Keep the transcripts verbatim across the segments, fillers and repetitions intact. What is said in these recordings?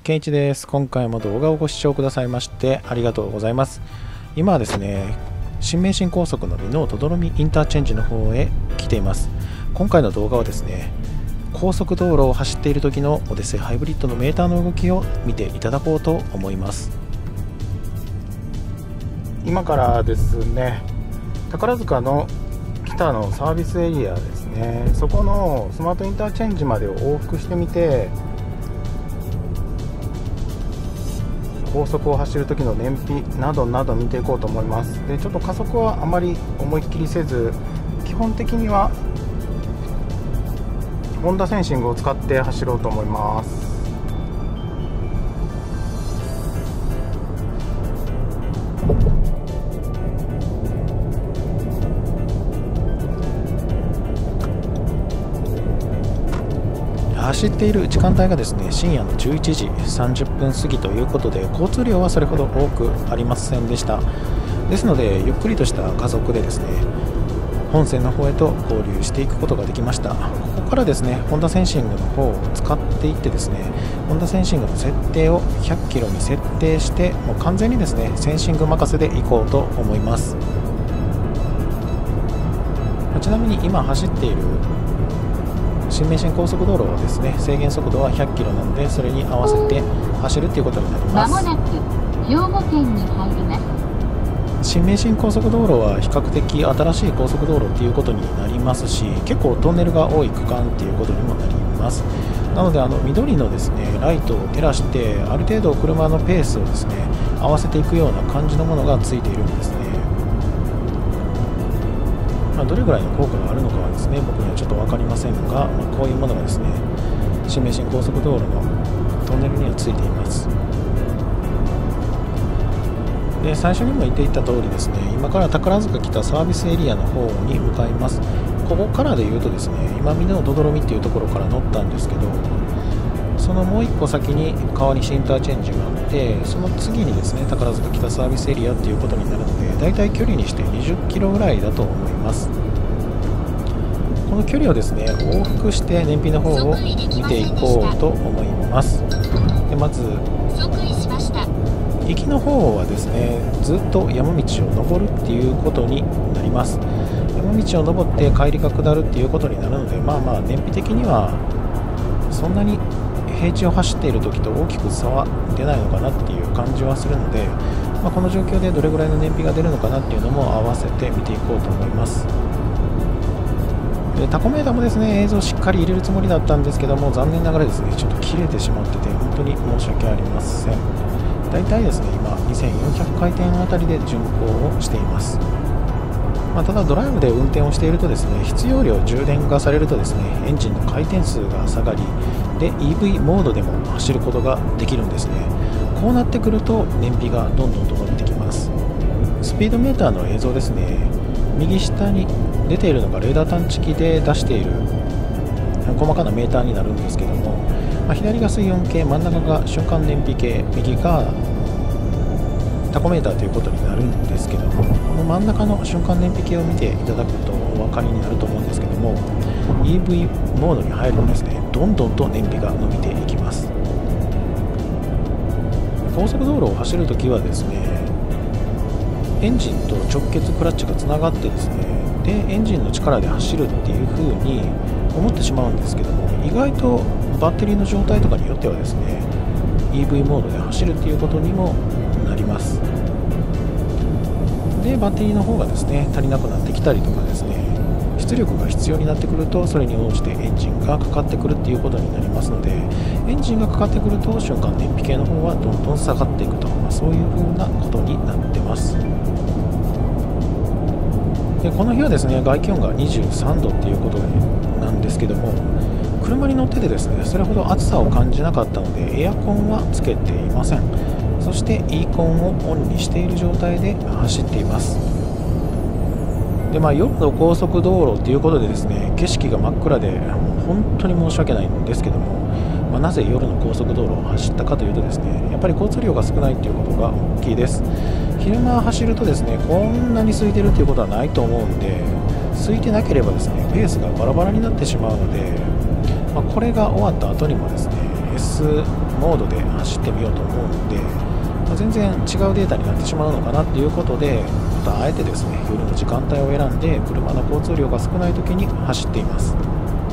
健一です。今回も動画をご視聴くださいましてありがとうございます。今はですね、新名神高速の箕面等々力インターチェンジの方へ来ています。今回の動画はですね、高速道路を走っている時のオデッセイハイブリッドのメーターの動きを見ていただこうと思います。今からですね、宝塚の北のサービスエリアですね、そこのスマートインターチェンジまでを往復してみて、高速を走る時の燃費などなど見ていこうと思います。でちょっと加速はあまり思いっきりせず、基本的にはホンダセンシングを使って走ろうと思います。走っている時間帯がですね、深夜のじゅういちじさんじゅっぷん過ぎということで、交通量はそれほど多くありませんでした。ですのでゆっくりとした加速でですね、本線の方へと合流していくことができました。ここからですね、ホンダセンシングの方を使っていってですね、ホンダセンシングの設定をひゃっキロに設定して、もう完全にですねセンシング任せで行こうと思います。ちなみに今走っている新名神高速道路はですね、制限速度はひゃっキロなので、それに合わせて走るということになります。 まもなく兵庫県に入ります。 新名神高速道路は比較的新しい高速道路っていうことになりますし、結構トンネルが多い区間っていうことにもなります。なのであの緑のですねライトを照らして、ある程度車のペースをですね合わせていくような感じのものがついているんですね。まあ、どれぐらいの効果があるのかはですね、僕にはちょっと分かりませんが、まあ、こういうものがですね新名神高速道路のトンネルにはついています。で最初にも言っていた通りですね、今から宝塚北サービスエリアの方に向かいます。ここからで言うとですね、今美濃等々力っていうところから乗ったんですけど、そのもう一個先に川西インターチェンジがあって、その次にですね宝塚北サービスエリアっていうことになるので、だいたい距離にしてにじゅっキロぐらいだと思います。この距離をですね往復して燃費の方を見ていこうと思います。でまず行きの方はですね、ずっと山道を登るっていうことになります。山道を登って帰りが下るっていうことになるので、まあまあ燃費的にはそんなに平地を走っている時と大きく差は出ないのかなっていう感じはするので、まあ、この状況でどれぐらいの燃費が出るのかなっていうのも合わせて見ていこうと思います。でタコメーターもですね映像しっかり入れるつもりだったんですけども、残念ながらですねちょっと切れてしまってて本当に申し訳ありません。だいたいですね今にせんよんひゃくかいてんあたりで巡航をしています。まあ、ただドライブで運転をしているとですね、必要量充電がされるとですねエンジンの回転数が下がりで イーブイ モードでも走ることができるんですね。こうなってくると燃費がどんどんと伸びてきます。スピードメーターの映像ですね、右下に出ているのがレーダー探知機で出している細かなメーターになるんですけども、まあ、左が水温計、真ん中が瞬間燃費計、右がタコメーターということになるんですけども、この真ん中の瞬間燃費計を見ていただくとお分かりになると思うんですけども、 イーブイ モードに入るとですねどんどんと燃費が伸びていきます。高速道路を走るときはですね、エンジンと直結クラッチがつながってですね、でエンジンの力で走るっていう風に思ってしまうんですけども、意外とバッテリーの状態とかによってはですね イーブイ モードで走るっていうことにもなります。でバッテリーの方がですね足りなくなってきたりとかですね、出力が必要になってくるとそれに応じてエンジンがかかってくるっていうことになりますので、エンジンがかかってくると瞬間燃費計の方はどんどん下がっていくと、まあ、そういう風なことになってます。でこの日はですね外気温がにじゅうさんどっていうことなんですけども、車に乗っててですねそれほど暑さを感じなかったのでエアコンはつけていません。そして イーコンをオンにしている状態で走っています。でまあ、夜の高速道路ということでですね景色が真っ暗で本当に申し訳ないんですけども、まあ、なぜ夜の高速道路を走ったかというとですね、やっぱり交通量が少ないということが大きいです。昼間走るとですねこんなに空いてるということはないと思うんで、空いてなければですねペースがバラバラになってしまうので、まあ、これが終わった後にもですね エススモードで走ってみようと思うので、まあ、全然違うデータになってしまうのかなっていうことで、またあえてですね夜の時間帯を選んで車の交通量が少ない時に走っています。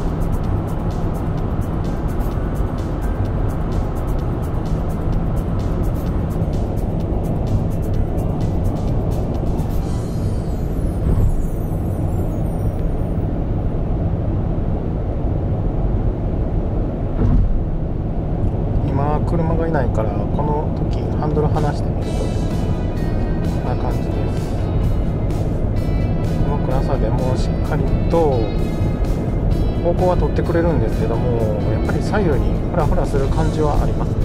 車がいないからこの時ハンドル離してみるとこんな感じです。この暗さでもしっかりと方向は取ってくれるんですけども、やっぱり左右にフラフラする感じはありますね。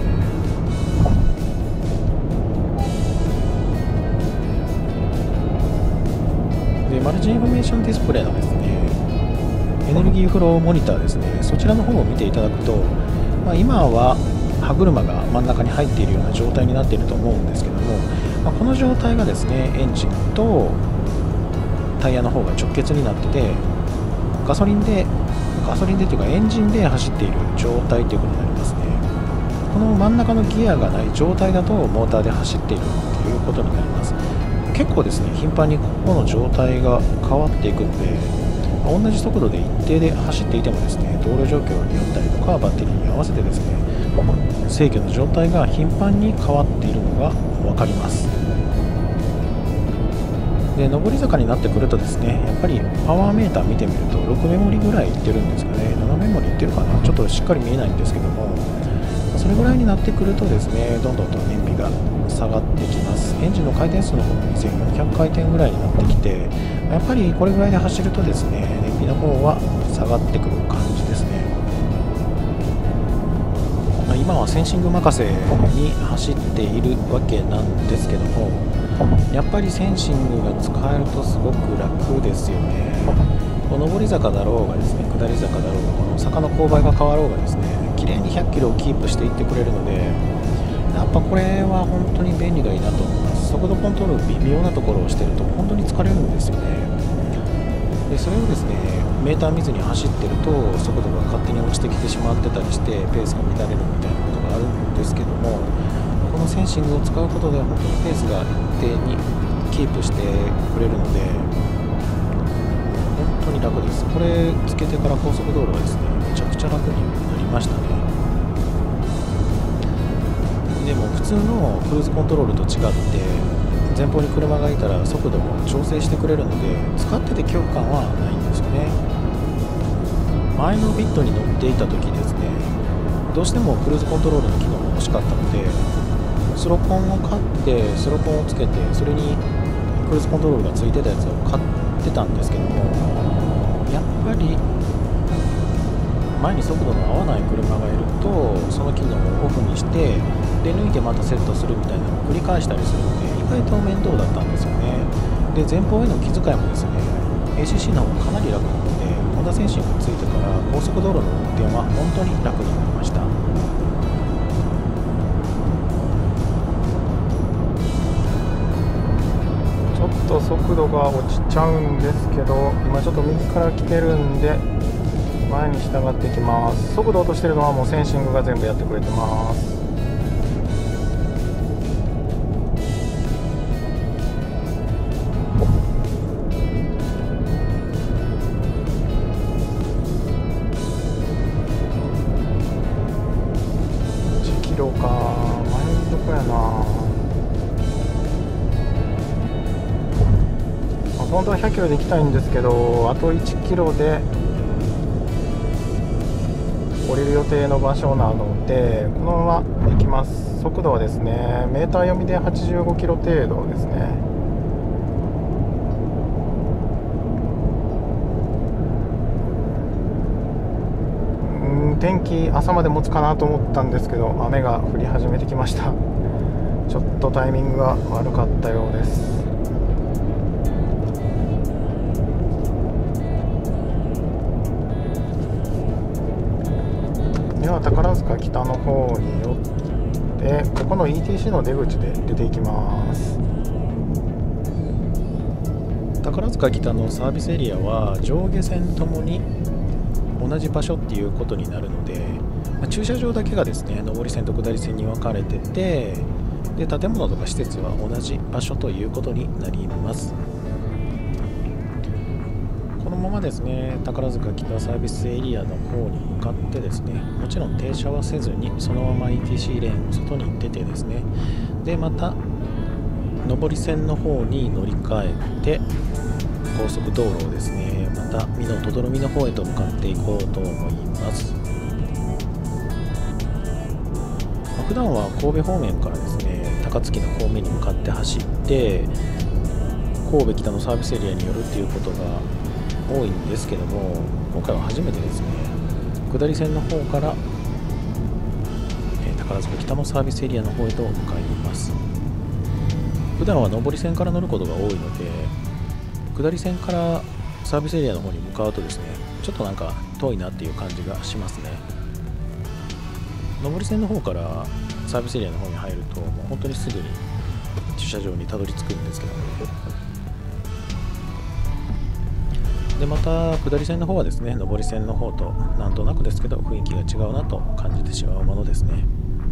でマルチインフォメーションディスプレイのですねエネルギーフローモニターですね、そちらの方を見ていただくと、まあ、今は歯車が真ん中に入っているような状態になっていると思うんですけども、まあ、この状態がですねエンジンとタイヤの方が直結になってて、ガソリンでガソリンでというかエンジンで走っている状態ということになりますね。この真ん中のギアがない状態だとモーターで走っているということになります。結構ですね頻繁にここの状態が変わっていくので、まあ、同じ速度で一定で走っていてもですね道路状況によったりとかバッテリーに合わせてですね制御の状態が頻繁に変わっているのが分かります。で上り坂になってくるとですねやっぱりパワーメーター見てみるとろくメモリぐらいいってるんですかね、ななメモリいってるかな、ちょっとしっかり見えないんですけども、それぐらいになってくるとですねどんどんと燃費が下がってきます。エンジンの回転数の方もにせんよんひゃく回転ぐらいになってきて、やっぱりこれぐらいで走るとですね燃費の方は下がってくる感じですね。今はセンシング任せに走っているわけなんですけども、やっぱりセンシングが使えるとすごく楽ですよね。上り坂だろうがですね下り坂だろうが、この坂の勾配が変わろうがですね綺麗にひゃっキロをキープしていってくれるので、やっぱこれは本当に便利がいいなと思います。速度コントロール微妙なところをしてると本当に疲れるんですよね。でそれをですねメーター見ずに走ってると速度が勝手に落ちてきてしまってたりしてペースが乱れるみたいなことがあるんですけども、このセンシングを使うことで本当にペースが一定にキープしてくれるので本当に楽です。これつけてから高速道路はですねめちゃくちゃ楽になりましたね。でも普通のクルーズコントロールと違って前方に車がいたら速度も調整してくれるので使ってて恐怖感はないんですよね。前のビットに乗っていた時ですねどうしてもクルーズコントロールの機能が欲しかったのでスロコンを買ってスロコンをつけてそれにクルーズコントロールがついてたやつを買ってたんですけども、やっぱり前に速度の合わない車がいるとその機能をオフにしてで抜いてまたセットするみたいなのを繰り返したりするので意外と面倒だったんですよね。で前方への気遣いもですね エーシーシー の方がかなり楽なのでホンダセンシングがついてから高速道路の運転は本当に楽になりました。ちょっと速度が落ちちゃうんですけど今ちょっと右から来てるんで前に従っていきます。速度落としてるのはもうセンシングが全部やってくれてます。じゅっキロか、前どこやな。本当はひゃっキロで行きたいんですけどあといちキロで降りる予定の場所なのでこのまま行きます。速度はですねメーター読みではちじゅうごキロ程度ですね。うん天気朝まで持つかなと思ったんですけど雨が降り始めてきました。ちょっとタイミングが悪かったようです。では宝塚北の方に寄ってここの イーティーシー の出口で出ていきます。宝塚北のサービスエリアは上下線ともに同じ場所っていうことになるのでまあ、駐車場だけがですね上り線と下り線に分かれてて、で建物とか施設は同じ場所ということになります。このままですね宝塚北サービスエリアの方に向かってですね、もちろん停車はせずにそのまま イーティーシー レーンを外に出てですね、でまた上り線の方に乗り換えて高速道路をですねまた美濃等々力の方へと向かっていこうと思います。まあ、普段は神戸方面からですね高槻の方面に向かって走って神戸北のサービスエリアに寄るっていうことが多いんですけども、今回は初めてですね下り線の方から、えー、宝塚北のサービスエリアの方へと向かいます。普段は上り線から乗ることが多いので、下り線からサービスエリアの方に向かうとですねちょっとなんか遠いなっていう感じがしますね。上り線の方からサービスエリアの方に入るともう本当にすぐに駐車場にたどり着くんですけども、でまた下り線の方はですね上り線の方となんとなくですけど雰囲気が違うなと感じてしまうものですね。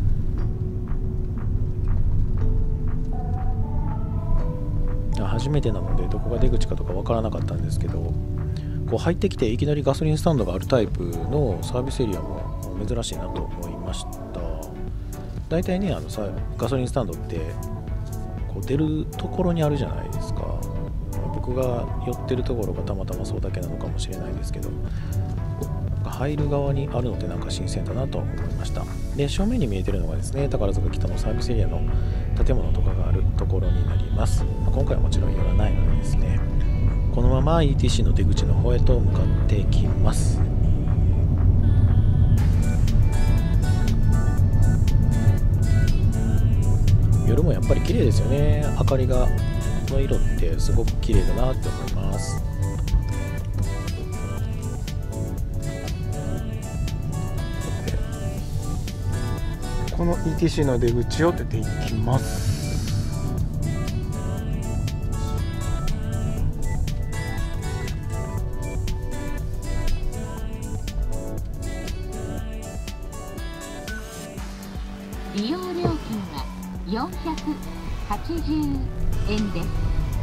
初めてなのでどこが出口かとかわからなかったんですけど、こう入ってきていきなりガソリンスタンドがあるタイプのサービスエリアも珍しいなと思いました。だいたいねあのさガソリンスタンドってこう出るところにあるじゃないですか。僕が寄ってるところがたまたまそうだけなのかもしれないですけど、入る側にあるのってなんか新鮮だなと思いました。で正面に見えてるのがですね宝塚北のサービスエリアの建物とかがあるところになります。まあ、今回はもちろん寄らないのでですねこのまま イーティーシー の出口の方へと向かっていきます。夜もやっぱり綺麗ですよね。明かりがの色ってすごく綺麗だなって思います。 この イーティーシー の出口を出ていきます。 利用料金はよんひゃくはちじゅうえんです。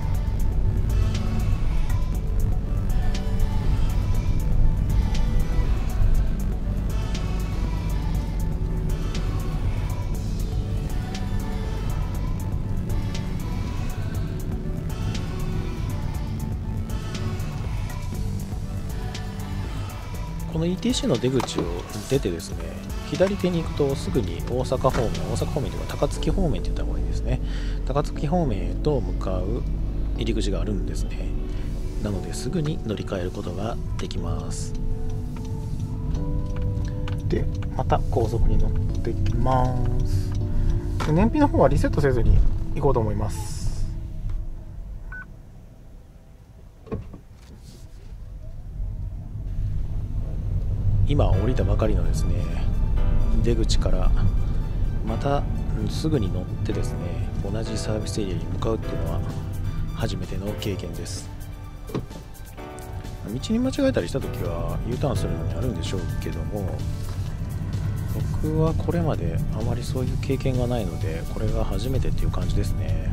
この イーティーシー の出口を出てですね左手に行くとすぐに大阪方面大阪方面というか高槻方面って言った方がいいですね。高槻方面へと向かう入り口があるんですね。なのですぐに乗り換えることができます。 でまた高速に乗っていきます。で燃費の方はリセットせずに行こうと思います。 今降りたばかりのですね出口からまたすぐに乗ってですね同じサービスエリアに向かうっていうのは初めての経験です。道に間違えたりした時は U ターンするのにあるんでしょうけども、僕はこれまであまりそういう経験がないのでこれが初めてっていう感じですね。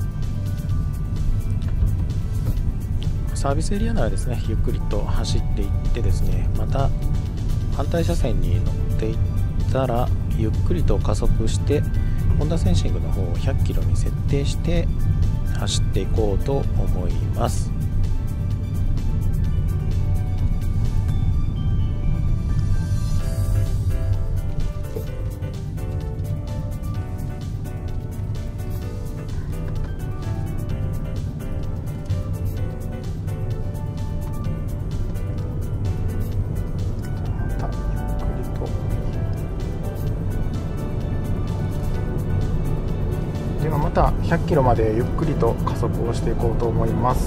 サービスエリアならですねゆっくりと走っていってですねまた反対車線に乗っていったらゆっくりと加速してホンダセンシングの方をひゃっキロに設定して走っていこうと思います。 またひゃっキロまでゆっくりと加速をしていこうと思います。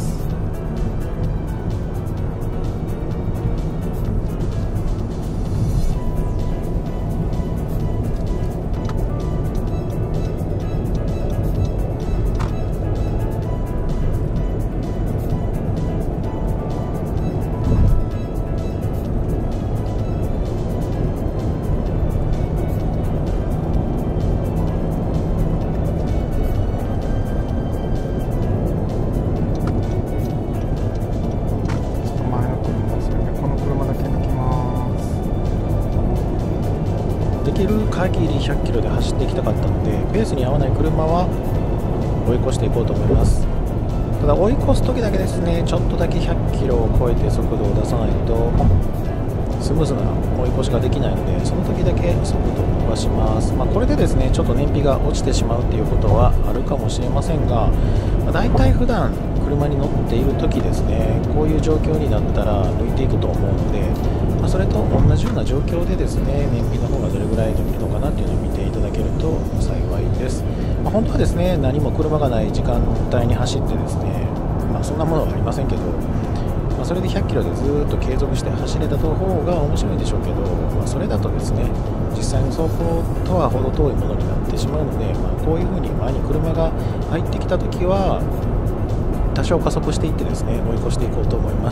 限りひゃっキロで走っていきたかったので、ペースに合わない車は追い越していこうと思います。ただ追い越す時だけですね、ちょっとだけひゃっキロを超えて速度を出さないとスムーズな追い越しができないので、その時だけ速度を伸ばします。まあ、これでですねちょっと燃費が落ちてしまうっていうことはあるかもしれませんが、まあ、大体普段車に乗っている時ですね、こういう状況になったら抜いていくと思うので、まあ、それと同じような状況でですね燃費の方がどれぐらい伸びるのかなっていうのを見ていただけると幸いです。まあ、本当はですね何も車がない時間帯に走ってですね、まあ、そんなものはありませんけど、まあ、それでひゃっキロでずっと継続して走れた方が面白いんでしょうけど、まあ、それだとですね実際の走行とは程遠いものになってしまうので、まあ、こういう風に前に車が入ってきた時は多少加速していってですね追い越していこうと思います。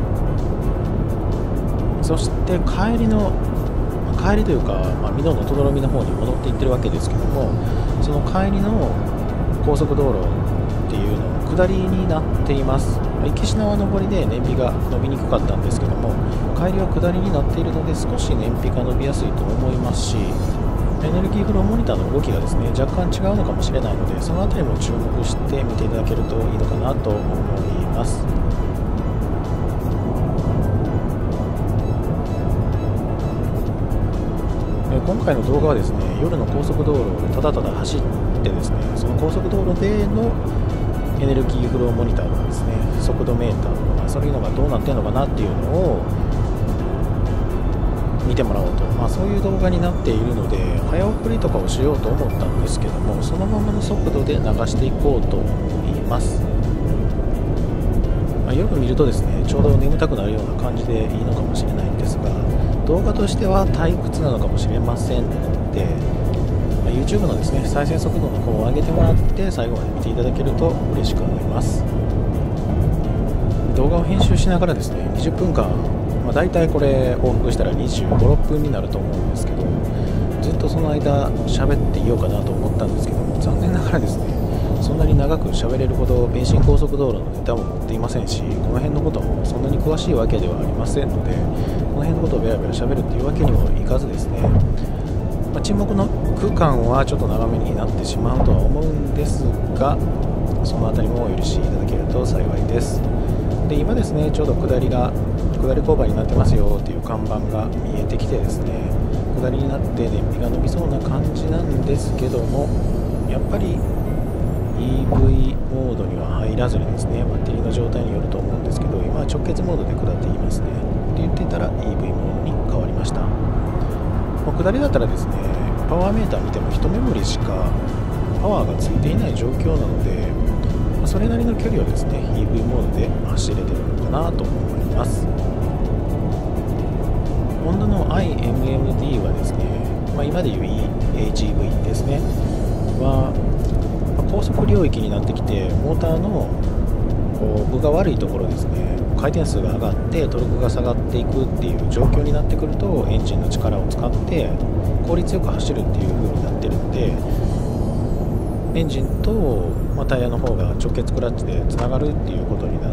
そして帰りの帰りというか、まあ、箕面の轟の方に戻っていってるわけですけども、その帰りの高速道路っていうのは下りになっています。行きしなは上りで燃費が伸びにくかったんですけども、帰りは下りになっているので少し燃費が伸びやすいと思いますし、エネルギーフローモニターの動きがですね若干違うのかもしれないので、そのあたりも注目して見ていただけるといいのかなと思います。今回の動画はですね夜の高速道路をただただ走ってですね、その高速道路でのエネルギーフローモニターとかですね速度メーターとかそういうのがどうなってるのかなっていうのを見てもらおうと、まあ、そういう動画になっているので早送りとかをしようと思ったんですけども、そのままの速度で流していこうと思います。まあ、よく見るとですねちょうど眠たくなるような感じでいいのかもしれないんですが、動画としては退屈なのかもしれませんので、まあ、YouTube のですね再生速度の方を上げてもらって最後まで見ていただけると嬉しく思います。動画を編集しながらですねにじゅっぷんかん、まあ、大体これ往復したらにじゅうご、ろっぷんになると思うんですけど、ずっとその間喋っていようかなと思ったんですけども、残念ながらですねそんなに長く喋れるほど名神高速道路のネタも持っていませんし、この辺のこともそんなに詳しいわけではありませんので、この辺のことをベラベラ喋るっていうわけにもいかずですね、まあ、沈黙の区間はちょっと長めになってしまうとは思うんですが、そのあたりもお許しいただけると幸いです。で今ですねちょうど下りが下り勾配になってますよっていう看板が見えてきてですね、下りになって燃費が伸びそうな感じなんですけども、やっぱり イーブイ モードには入らずにですねバッテリーの状態によると思うんですけど、今は直結モードで下っていきますねって言ってたら イーブイ モードに変わりました。もう下りだったらですねパワーメーター見ても一目盛りしかパワーがついていない状況なので、それなりの距離をですね イーブイ モードで走れてるのかなと思います。ホンダの アイエムエムディー はですね、まあ、今でいう イーエイチイーブイ ですねは、まあ、高速領域になってきてモーターのこう分が悪いところですね、回転数が上がってトルクが下がっていくっていう状況になってくるとエンジンの力を使って効率よく走るっていう風になってるので、エンジンと、まあ、タイヤの方が直結クラッチでつながるっていうことになって、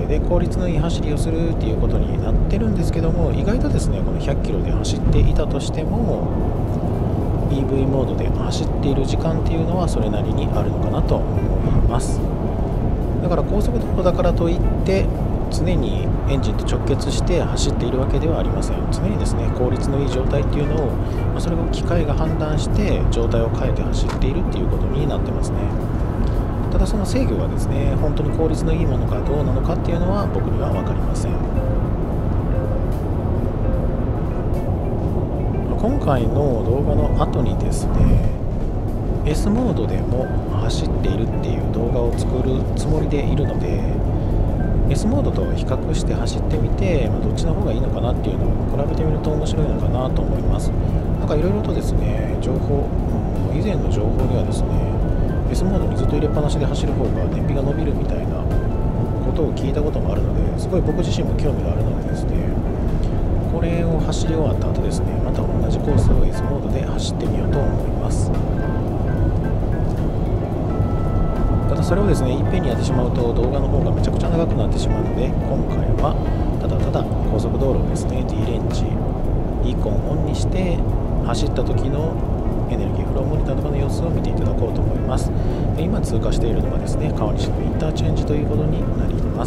で効率のいい走りをするっていうことになってるんですけども、意外とですねこのひゃっキロで走っていたとしても イーブイ モードで走っている時間っていうのはそれなりにあるのかなと思います。だから高速道路だからといって常にエンジンと直結して走っているわけではありません。常にですね効率のいい状態っていうのを、まあ、それを機械が判断して状態を変えて走っているっていうことになってますね。ただその制御がですね本当に効率のいいものかどうなのかっていうのは僕には分かりません。今回の動画の後にですね S モードでも走っているっていう動画を作るつもりでいるので、 S モードと比較して走ってみて、まあ、どっちの方がいいのかなっていうのを比べてみると面白いのかなと思います。なんかいろいろとですね情報、うん、以前の情報にはですね S モードにずっと入れっぱなしで走る方が燃費が伸びるみたいなことを聞いたこともあるので、すごい僕自身も興味があるのでですね、これを走り終わった後ですねまた同じコースを S モードで走ってみようと思います。ただそれをですねいっぺんにやってしまうと動画の方がめちゃくちゃ長くなってしまうので、今回はただただ高速道路をですね D レンジイコンオンにして走った時のエネルギーフローモニターとかの様子を見ていただこうと思います。で今通過しているのがですね、川西のインターチェンジということになります。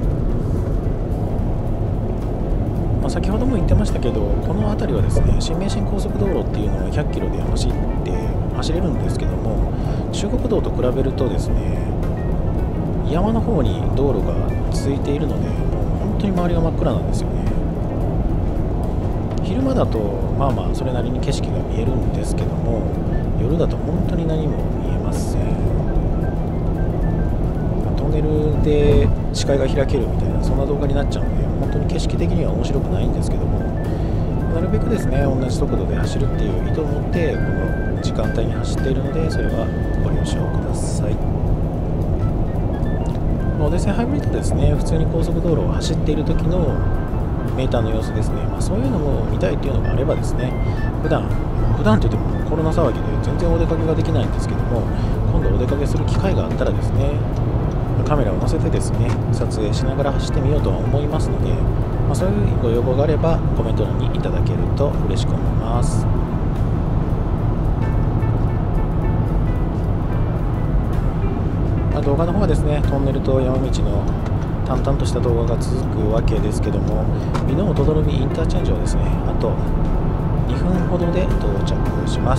まあ、先ほども言ってましたけど、この辺りはですね、新名神高速道路っていうのはひゃっキロで走って走れるんですけども、中国道と比べるとですね、山の方に道路が続いているので、もう本当に周りが真っ暗なんですよね。昼間だとまあまあそれなりに景色が見えるんですけども、夜だと本当に何も見えません。トンネルで視界が開けるみたいな、そんな動画になっちゃうので、本当に景色的には面白くないんですけども、なるべくですね、同じ速度で走るっていう意図を持ってこの時間帯に走っているので、それはご了承ください。オデッセイハイブリッドですね、普通に高速道路を走っている時のメーターの様子ですね、まあ、そういうのも見たいっていうのがあればですね、普段普段といってもコロナ騒ぎで全然お出かけができないんですけども、今度お出かけする機会があったらですね、カメラを載せてですね、撮影しながら走ってみようとは思いますので、まあ、そういうご要望があればコメント欄にいただけると嬉しく思います。まあ、動画の方はですね、トンネルと山道の淡々とした動画が続くわけですけども、美濃等々力インターチェンジはですね、あとにふんほどで到着します。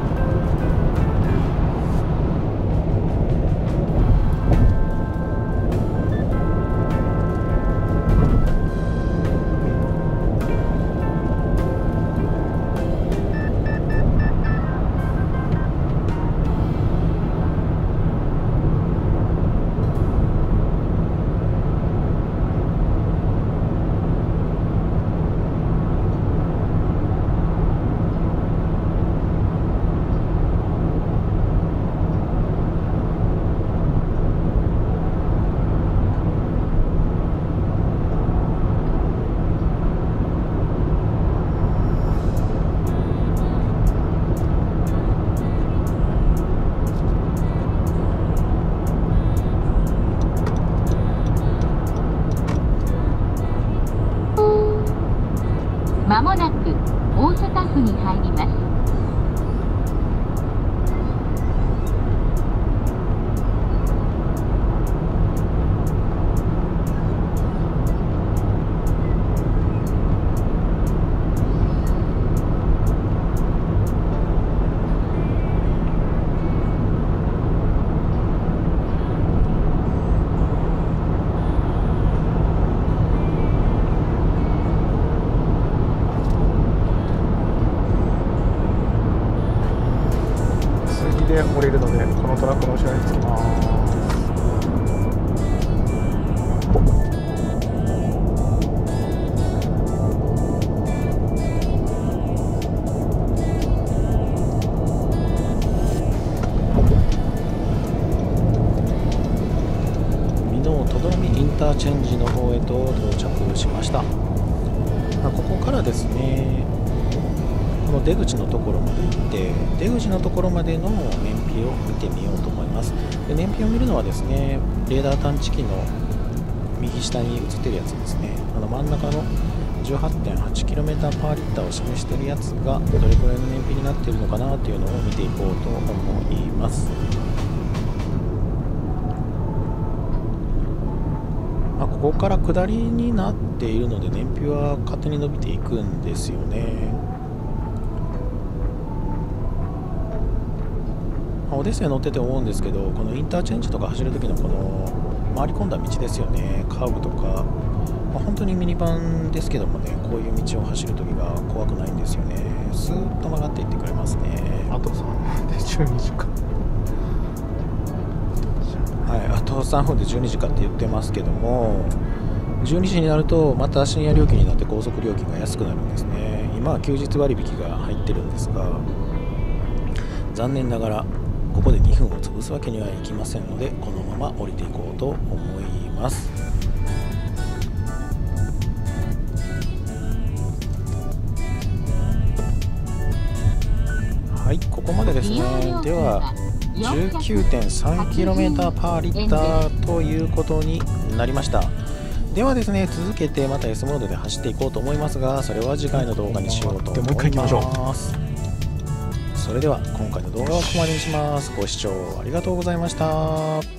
まもなく大阪府に入ります。 で降りるので、このトラックの後ろにつきます。 美濃等々力インターチェンジの方へと到着しました。ここからですね、この出口のところまで行って、出口のところまでの燃費を見てみようと思います。で、燃費を見るのはですね、レーダー探知機の右下に映ってるやつですね。あの真ん中の じゅうはちてんはちキロメートル パーリッターを示しているやつがどれくらいの燃費になっているのかなというのを見ていこうと思います。まあ、ここから下りになっているので、燃費は勝手に伸びていくんですよね。オデッセイ乗ってて思うんですけど、このインターチェンジとか走るときのこの回り込んだ道ですよね、カーブとか、まあ、本当にミニバンですけどもね、こういう道を走るときが怖くないんですよね。スーッと曲がっていってくれますね。 あとさんぷんでじゅうにじかん。 はい、あとさんぷんでじゅうにじかって言ってますけども、じゅうにじになるとまた深夜料金になって高速料金が安くなるんですね。今は休日割引が入ってるんですが、残念ながらここでにふんを潰すわけにはいきませんので、このまま降りていこうと思います。はい、ここまでですね。では じゅうきゅうてんさんキロメートル パーリッターということになりました。 ではですね、続けてまた S モードで走っていこうと思いますが、それは次回の動画にしようと思います。 もう一回行きましょそれでは今回の動画はここまでにします。ご視聴ありがとうございました。